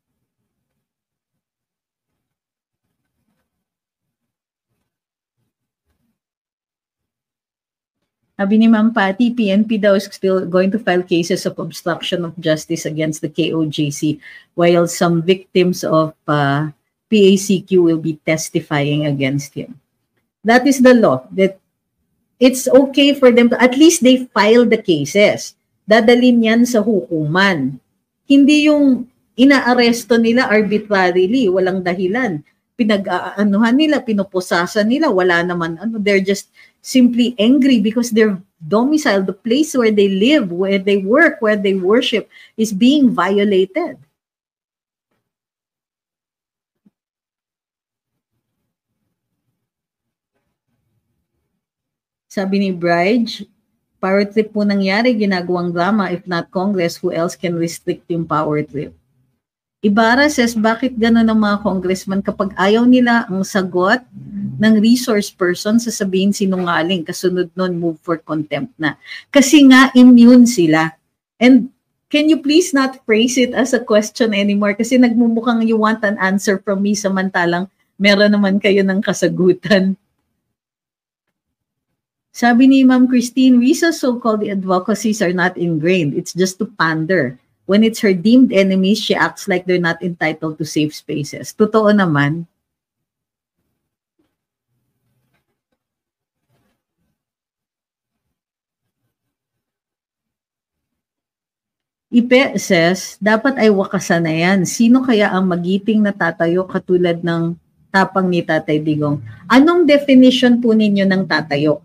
Sabi ni Ma'am Patty, P N P daw is still going to file cases of obstruction of justice against the K O J C, while some victims of uh, P A C Q will be testifying against him. That is the law. That it's okay for them to, at least they file the cases. Dadalhin yan sa hukuman. Hindi yung inaaresto nila arbitrarily, walang dahilan. Pinag-aanuhan nila, pinupusasan nila, wala naman, ano, they're just simply angry because their domicile, the place where they live, where they work, where they worship, is being violated. Sabi ni Bridge, power trip po nangyari, ginagawang drama, if not Congress, who else can restrict yung power trip? Ibarra says, bakit gano'n ang mga congressman kapag ayaw nila ang sagot ng resource person, sasabihin sinungaling, kasunod nun move for contempt na. Kasi nga immune sila. And can you please not phrase it as a question anymore? Kasi nagmumukhang you want an answer from me, samantalang meron naman kayo ng kasagutan. Sabi ni Ma'am Christine, Risa's so-called advocacies are not ingrained. It's just to pander. When it's her deemed enemies, she acts like they're not entitled to safe spaces. Totoo naman. Ipe says, dapat ay wakasan na yan. Sino kaya ang magiting na tatayo katulad ng tapang ni Tatay Digong? Anong definition po ninyo ng tatayo?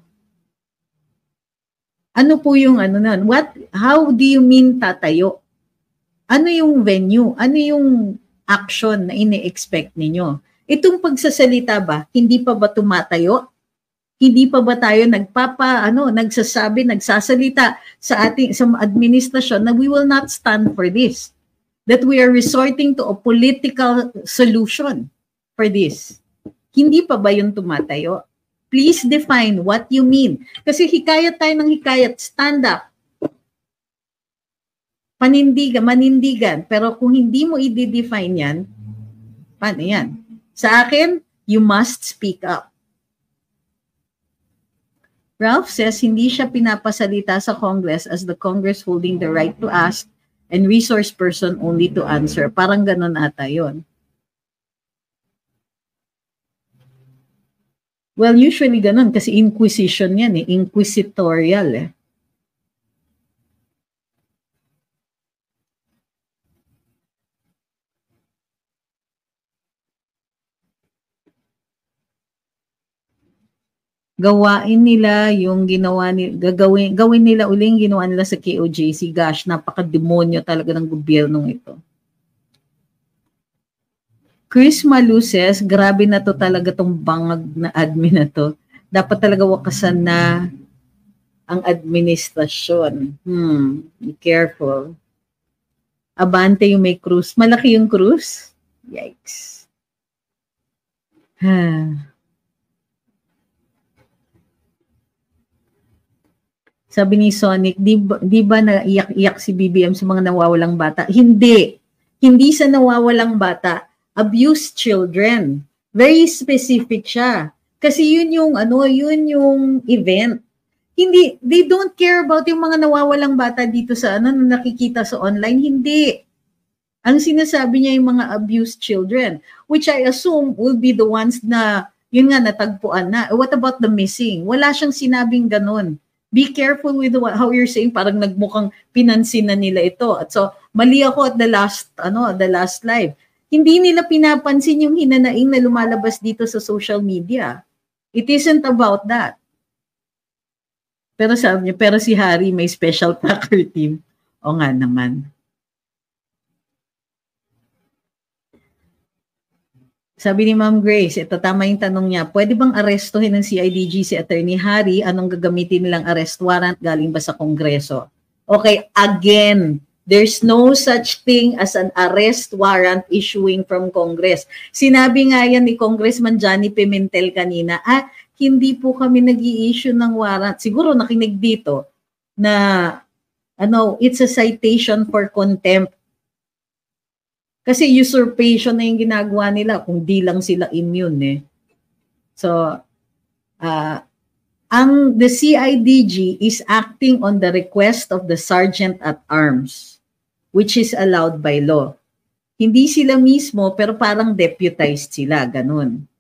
Ano po yung ano na? What, how do you mean tatayo? Ano yung venue? Ano yung action na ine-expect ninyo? Itong pagsasalita ba, hindi pa ba tumatayo? Hindi pa ba tayo nagpapa, ano, nagsasabi, nagsasalita sa ating sa administrasyon na we will not stand for this? That we are resorting to a political solution for this. Hindi pa ba yun tumatayo? Please define what you mean. Kasi hikayat tayo ng hikayat, stand up. Panindigan, manindigan. Pero kung hindi mo i-define yan, paano yan? Sa akin, you must speak up. Ralph says, hindi siya pinapasalita sa Congress as the Congress holding the right to ask and resource person only to answer. Parang ganun ata yun. Well, usually ganun kasi inquisition yan eh. Inquisitorial eh. Gawain nila yung ginawa ni gagawin gawin nila uling ginawa nila sa K O J C. Gosh, napaka-demonyo talaga ng gobyernong ito. Chris Malu says, grabe na to talaga tong bangag na admin na to. Dapat talaga wakasan na ang administrasyon. Hmm, be careful. Abante yung may krus. Malaki yung krus? Yikes. Ha. Sabi ni Sonic, di ba, di ba naiyak-iyak si B B M sa mga nawawalang bata? Hindi. Hindi sa nawawalang bata. Abused children. Very specific siya. Kasi yun yung, ano, yun yung event. Hindi, they don't care about yung mga nawawalang bata dito sa, ano, nakikita sa online. Hindi. Ang sinasabi niya yung mga abused children, which I assume will be the ones na, yun nga, natagpuan na. What about the missing? Wala siyang sinabing ganun. Be careful with what, how you're saying, parang nagmukhang pinansin na nila ito. At so, mali ako at the last, ano, the last live. Hindi nila pinapansin yung hinanaing na lumalabas dito sa social media. It isn't about that. Pero sabi niya, pero si Harry may special tracker team. O nga naman. Sabi ni Ma'am Grace, ito tama yung tanong niya, pwede bang arestuhin ng C I D G si Attorney Harry? Anong gagamitin nilang arrest warrant? Galing ba sa Kongreso? Okay, again, There's no such thing as an arrest warrant issuing from Congress. Sinabi nga yan ni Congressman Johnny Pimentel kanina, ah, hindi po kami nag-i-issue ng warrant. Siguro nakinig dito na ano, it's a citation for contempt. Kasi usurpation na yung ginagawa nila kung di lang sila immune eh. So, uh, ang the C I D G is acting on the request of the Sergeant at Arms, which is allowed by law. Hindi sila mismo, pero parang deputized sila, ganun.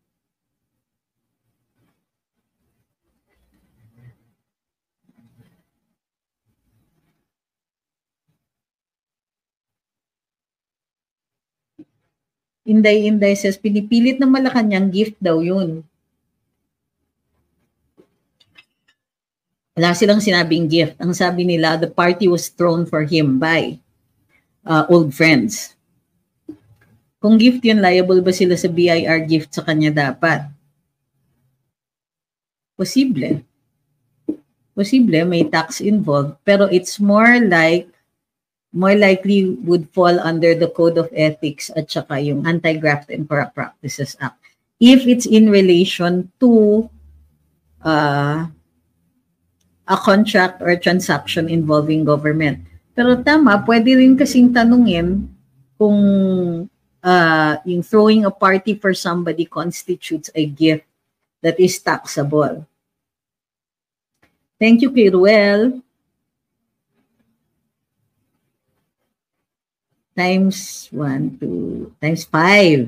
Inday-Inday says, pinipilit ng Malacanang, gift daw yun. Wala silang sinabing gift. Ang sabi nila, the party was thrown for him by uh, old friends. Kung gift yun, liable ba sila sa B I R gift sa kanya dapat? Posible. Posible, may tax involved. Pero it's more like more likely would fall under the Code of Ethics at saka yung Anti-Graft and Corrupt Practices Act. If it's in relation to uh, a contract or transaction involving government. Pero tama, pwede rin kasing tanungin kung uh, yung throwing a party for somebody constitutes a gift that is taxable. Thank you, kay Ruel. Times one, two, times five.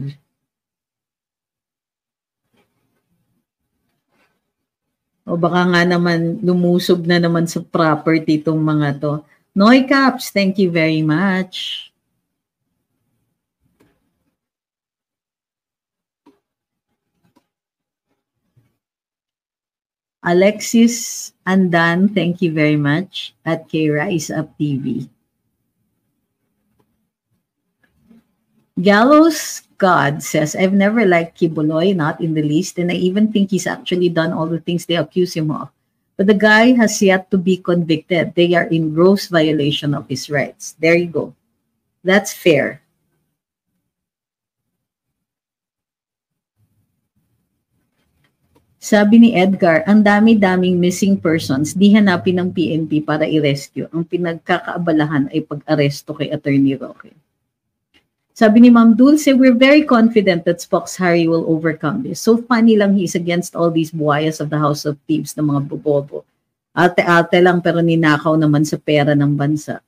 O baka nga naman lumusob na naman sa property itong mga to. Noy Caps, thank you very much. Alexis Andan, thank you very much. At kay Rise Up T V. Gallows God says, I've never liked Kibuloy, not in the least, and I even think he's actually done all the things they accuse him of. But the guy has yet to be convicted. They are in gross violation of his rights. There you go. That's fair. Sabi ni Edgar, ang dami-daming missing persons, di hanapin ng P N P para i-rescue. Ang pinagkakaabalahan ay pag-aresto kay Attorney Roque. Sabi ni Ma'am Dulce, we're very confident that Spock's Harry will overcome this. So funny lang he's against all these buhayas of the House of Thieves na mga bobobo. Ate-ate lang pero ninakaw naman sa pera ng bansa.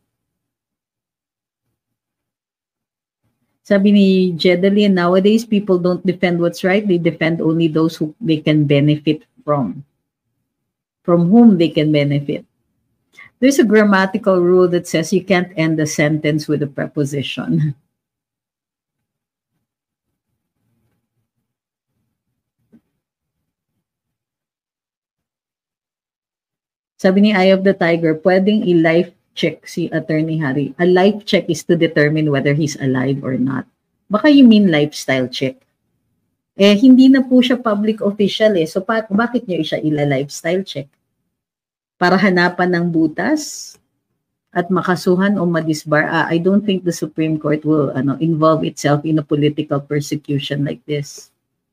Sabi ni Jedeline, nowadays people don't defend what's right. They defend only those who they can benefit from. From whom they can benefit. There's a grammatical rule that says you can't end a sentence with a preposition. Sabi ni Eye of the Tiger, pwedeng i-life check si Attorney Harry. A life check is to determine whether he's alive or not. Baka you mean lifestyle check. Eh, hindi na po siya public official eh. So, pa- bakit niyo siya ila-lifestyle check? Para hanapan ng butas at makasuhan o madisbar? Ah, I don't think the Supreme Court will ano, involve itself in a political persecution like this.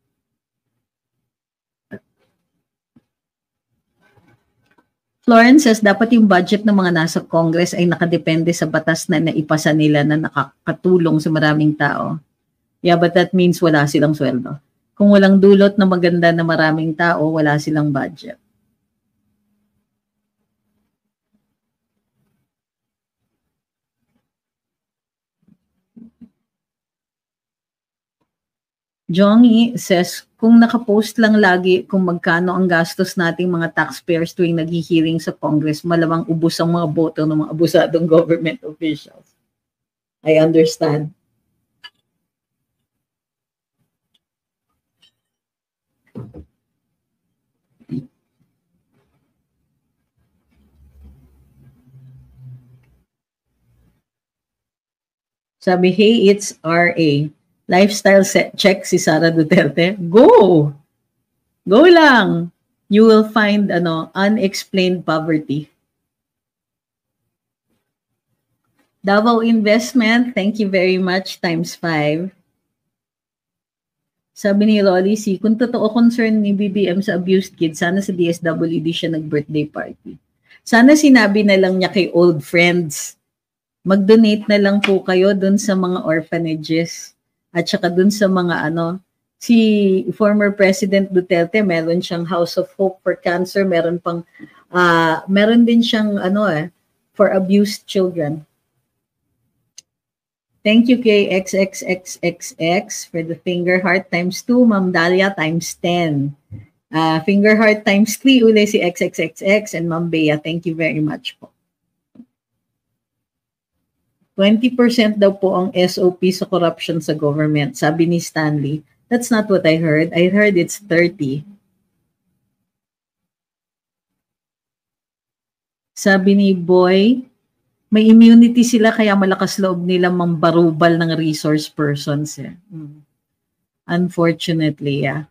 Florence says, dapat yung budget ng mga nasa Congress ay nakadepende sa batas na naipasa nila na nakakatulong sa maraming tao. Yeah, but that means wala silang sweldo. Kung walang dulot na maganda na maraming tao, wala silang budget. Jongy says, kung nakapost lang lagi kung magkano ang gastos nating mga taxpayers tuwing nag-hearing sa Congress, malamang ubos ang mga boto ng mga abusadong government officials. I understand. Sabi, hey, it's R A. Lifestyle check si Sara Duterte. Go! Go lang! You will find ano, unexplained poverty. Davao Investment, thank you very much, times five. Sabi ni Rolly C, kung totoo concern ni B B M sa abused kids, sana sa D S W D siya nag-birthday party. Sana sinabi na lang niya kay old friends, mag-donate na lang po kayo dun sa mga orphanages at saka dun sa mga ano, si former President Duterte, meron siyang House of Hope for Cancer, meron pang, uh, meron din siyang ano eh, for abused children. Thank you kay X X X X X for the finger heart times two, Ma'am Dalia times ten. Uh, finger heart times three, uli si X X X X and Ma'am Bea, thank you very much po. twenty percent daw po ang S O P sa corruption sa government, sabi ni Stanley. That's not what I heard. I heard it's thirty. Sabi ni Boy, may immunity sila kaya malakas loob nila mambarubal ng resource persons. Eh. Mm. Unfortunately, yeah.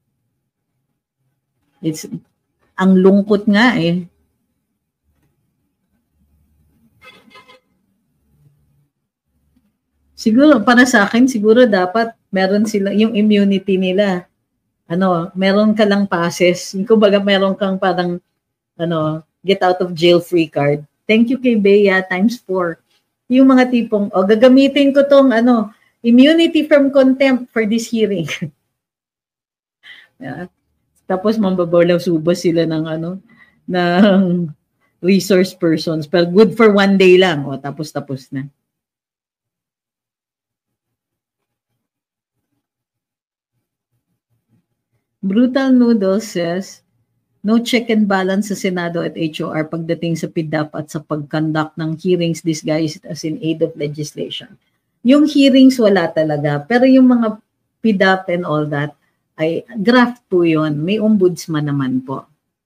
It's, ang lungkot nga eh. Siguro, para sa akin, siguro dapat meron sila, yung immunity nila, ano, meron ka lang passes. Yung kumbaga, meron kang parang, ano, get out of jail free card. Thank you kay Bea, times four. Yung mga tipong, oh, gagamitin ko tong, ano, immunity from contempt for this hearing. Yeah. Tapos, mambabaw subos sila ng, ano, ng resource persons. Pero good for one day lang. O, tapos-tapos na. Brutal Noodles says, no check and balance sa Senado at H O R pagdating sa P D A P at sa pag-conduct ng hearings disguised as in aid of legislation. Yung hearings wala talaga, pero yung mga P D A P and all that, ay graft po yun. May ombudsman naman po.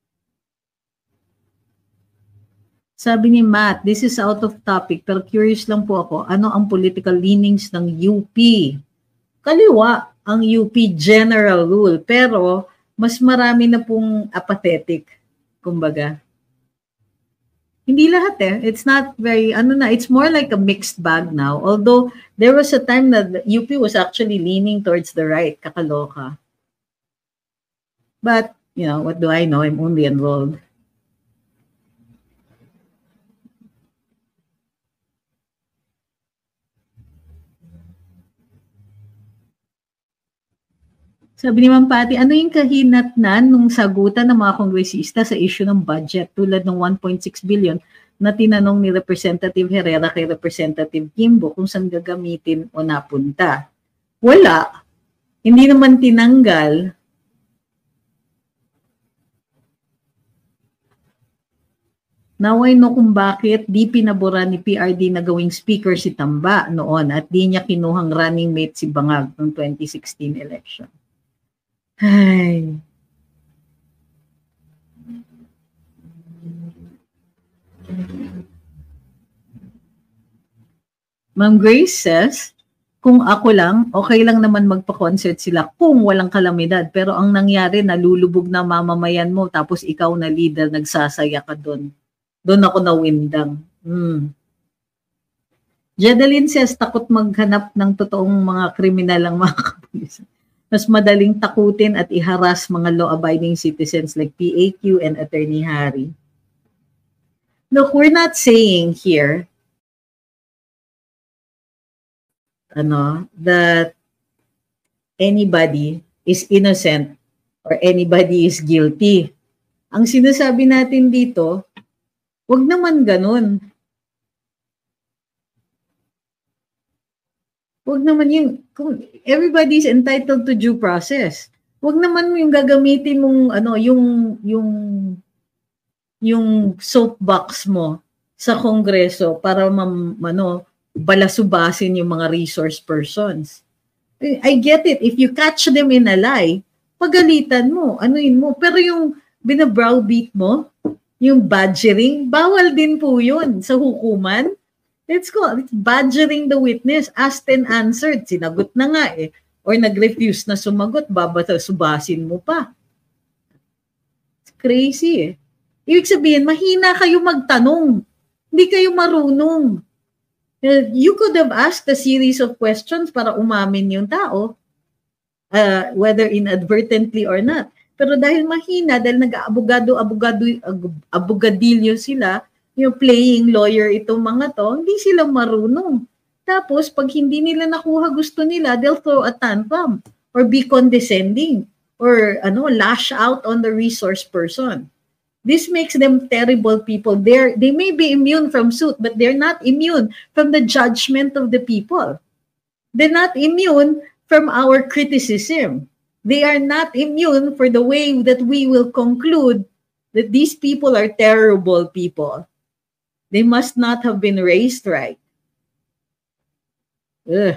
Sabi ni Matt, this is out of topic, pero curious lang po ako, ano ang political leanings ng U P? Kaliwa ang U P general rule, pero mas marami na pong apathetic, kumbaga. Hindi lahat eh. It's not very, ano na, it's more like a mixed bag now. Although, there was a time that the U P was actually leaning towards the right, kakaloka. But, you know, what do I know? I'm only enrolled. Sabi ni Ma'am Patty, ano yung kahinatnan nung sagutan ng mga kongresista sa issue ng budget tulad ng one point six billion na tinanong ni Representative Herrera kay Representative Kimbo kung saan gagamitin o napunta? Wala. Hindi naman tinanggal. Now I know kung bakit di pinabura ni P R D na gawing speaker si Tamba noon at di niya kinuhang running mate si Bangag noong twenty sixteen election. Ay. Ma'am Grace says, kung ako lang, okay lang naman magpa-concert sila kung walang kalamidad. Pero ang nangyari, nalulubog na mamamayan mo tapos ikaw na leader, nagsasaya ka doon. Doon ako nawindang. Hmm. Jedeline says, takot maghanap ng totoong mga kriminal ang mga kapulisan. Mas madaling takutin at iharas mga law-abiding citizens like P A Q and Attorney Harry. Look, we're not saying here ano, that anybody is innocent or anybody is guilty. Ang sinasabi natin dito, wag naman ganun. Wag naman yung, everybody is entitled to due process. Wag naman yung gagamitin mong, ano, yung, yung, yung soapbox mo sa Kongreso para, mam, ano, balasubasin yung mga resource persons. I get it. If you catch them in a lie, pagalitan mo, anuin mo. Pero yung binabrowbeat mo, yung badgering, bawal din po yun sa hukuman. Let's go. It's badgering the witness. Asked and answered. Sinagot na nga eh. Or nag-refuse na sumagot, babasubasin mo pa. It's crazy eh. Ibig sabihin, mahina kayo magtanong. Hindi kayo marunong. You could have asked a series of questions para umamin yung tao, uh, whether inadvertently or not. Pero dahil mahina, dahil nag-abogado, abogado, abogadilyo sila, yung playing lawyer itong mga to, hindi sila marunong. Tapos, pag hindi nila nakuha gusto nila, they'll throw a tantrum or be condescending or ano, lash out on the resource person. This makes them terrible people. They're, they may be immune from suit, but they're not immune from the judgment of the people. They're not immune from our criticism. They are not immune for the way that we will conclude that these people are terrible people. They must not have been raised right. Ugh.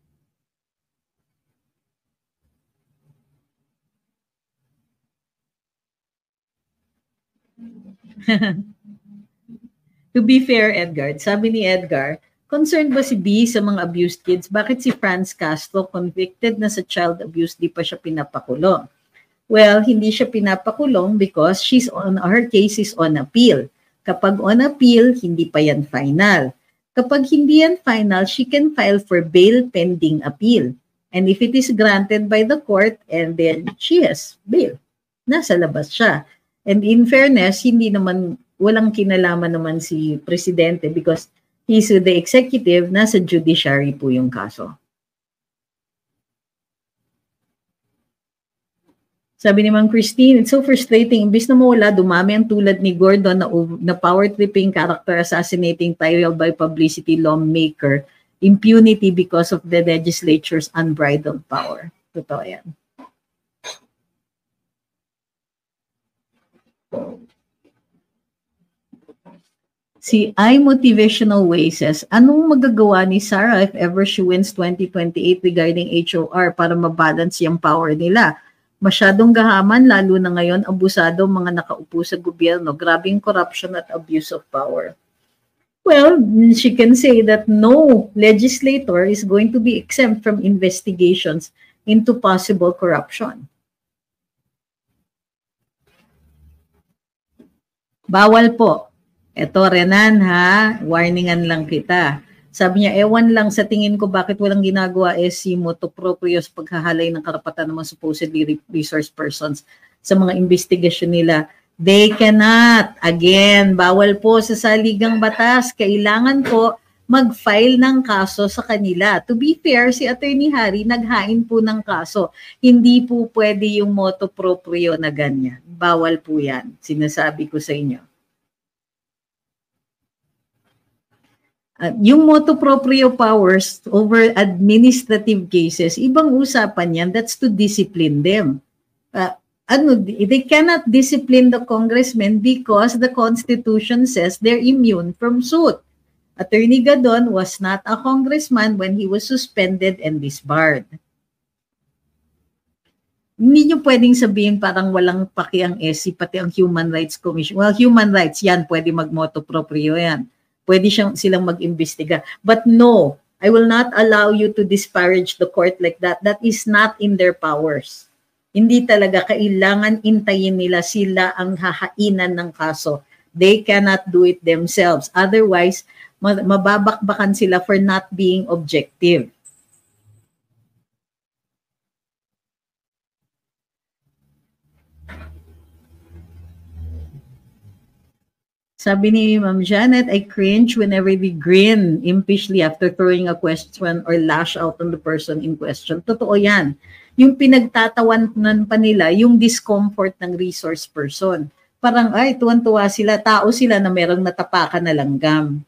To be fair, Edgar, sabi ni Edgar, concerned ba si B sa mga abused kids? Bakit si Franz Castro convicted na sa child abuse, di pa siya pinapakulong? Well, hindi siya pinapakulong because she's on, her case is on appeal. Kapag on appeal, hindi pa yan final. Kapag hindi yan final, she can file for bail pending appeal. And if it is granted by the court, and then she has bail. Nasa labas siya. And in fairness, hindi naman, walang kinalaman naman si Presidente because he's with the executive, nasa judiciary po yung kaso. Sabi ni Ma'am Christine, it's so frustrating. Imbis na mawala, dumami ang tulad ni Gordon na, na power-tripping character assassinating trial by publicity lawmaker, impunity because of the legislature's unbridled power. Totoo yan. Si I Motivational Way says, anong magagawa ni Sara if ever she wins twenty twenty-eight regarding H O R para mabalance yung power nila? Masyadong gahaman, lalo na ngayon, abusado mga nakaupo sa gobyerno. Grabing corruption at abuse of power. Well, she can say that no legislator is going to be exempt from investigations into possible corruption. Bawal po. Eto, Renan, ha? Warningan lang kita. Sabi niya, ewan lang sa tingin ko bakit walang ginagawa S C motu proprio sa paghahalay ng karapatan ng mga supposedly resource persons sa mga investigasyon nila. They cannot. Again, bawal po sa saligang batas. Kailangan po mag-file ng kaso sa kanila. To be fair, si Attorney Harry naghain po ng kaso. Hindi po pwede yung motu proprio na ganyan. Bawal po yan. Sinasabi ko sa inyo. Uh, yung motu proprio powers over administrative cases, ibang usapan yan, that's to discipline them. Uh, ano, they cannot discipline the congressmen because the Constitution says they're immune from suit. Attorney Gadon was not a congressman when he was suspended and disbarred. Hindi nyo pwedeng sabihin parang walang paki ang S C, pati ang Human Rights Commission. Well, human rights, yan, pwede mag-motu proprio yan. Pwede siyang, silang mag-imbestiga. But no, I will not allow you to disparage the court like that. That is not in their powers. Hindi talaga kailangan intayin nila sila ang hahainan ng kaso. They cannot do it themselves. Otherwise, mababakbakan sila for not being objective. Sabi ni Ma'am Janet, I cringe whenever they grin impishly after throwing a question or lash out on the person in question. Totoo yan. Yung pinagtatawanan pa nila, yung discomfort ng resource person. Parang, ay, tuwan-tuwa sila, tao sila na merong natapakan na langgam.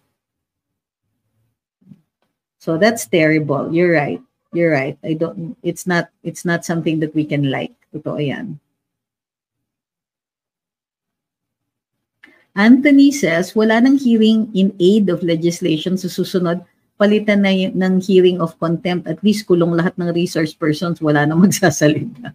So that's terrible. You're right. You're right. I don't, it's not, it's not something that we can like. Totoo yan. Anthony says, wala nang hearing in aid of legislation sa susunod, palitan na ng hearing of contempt, at least kulong lahat ng resource persons, wala nang magsasalita.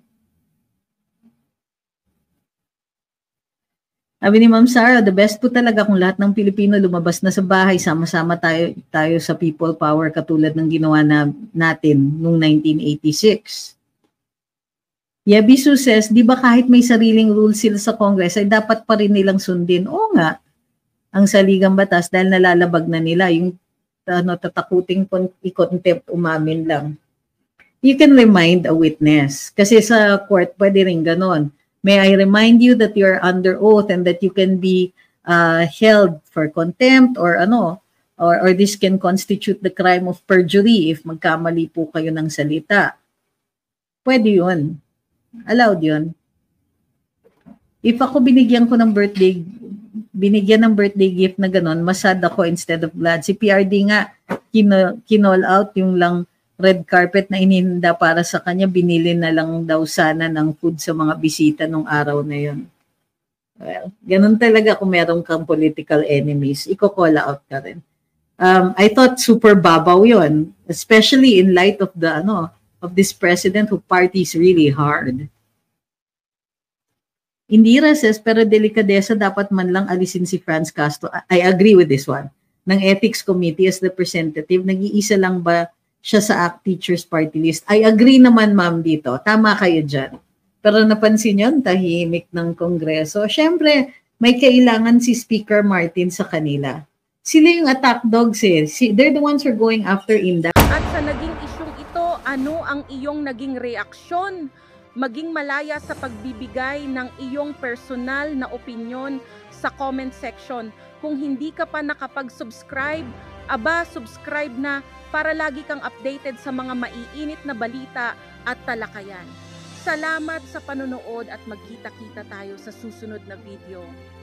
Sabi ni Ma'am Sara, the best po talaga kung lahat ng Pilipino lumabas na sa bahay, sama-sama tayo, tayo sa people power katulad ng ginawa na, natin noong nineteen eighty-six. Yabisu says, di ba kahit may sariling rules sila sa Congress, ay dapat pa rin nilang sundin? Oo nga, ang saligang batas dahil nalalabag na nila. Yung ano, tatakuting i-contempt umamin lang. You can remind a witness. Kasi sa court, pwede rin ganon. May I remind you that you're under oath and that you can be uh, held for contempt or ano, or, or this can constitute the crime of perjury if magkamali po kayo ng salita. Pwede yun. Allowed yun. If ako binigyan ko ng birthday, binigyan ng birthday gift na ganon, masad ako instead of glad. Si P R D nga, kino, kinall out yung lang red carpet na ininda para sa kanya, binili na lang daw sana ng food sa mga bisita nung araw na yun. Well, ganun talaga kung meron kang political enemies, iko-call out ka rin. Um, I thought super babaw yun, especially in light of the ano of this president who parties really hard. Indira says, pero delikadesa dapat man lang alisin si Franz Castro. I agree with this one. Ng Ethics Committee as representative, nag-iisa lang ba siya sa A C T Teachers Party List? I agree naman, ma'am, dito. Tama kayo dyan. Pero napansin yun, tahimik ng Kongreso. Siyempre, may kailangan si Speaker Martin sa kanila. Sila yung attack dogs eh. They're the ones who are going after Inda. At sa naging isyong ito, ano ang iyong naging reaksyon? Maging malaya sa pagbibigay ng iyong personal na opinyon sa comment section. Kung hindi ka pa nakapag-subscribe, aba, subscribe na para lagi kang updated sa mga maiinit na balita at talakayan. Salamat sa panonood at magkita-kita tayo sa susunod na video.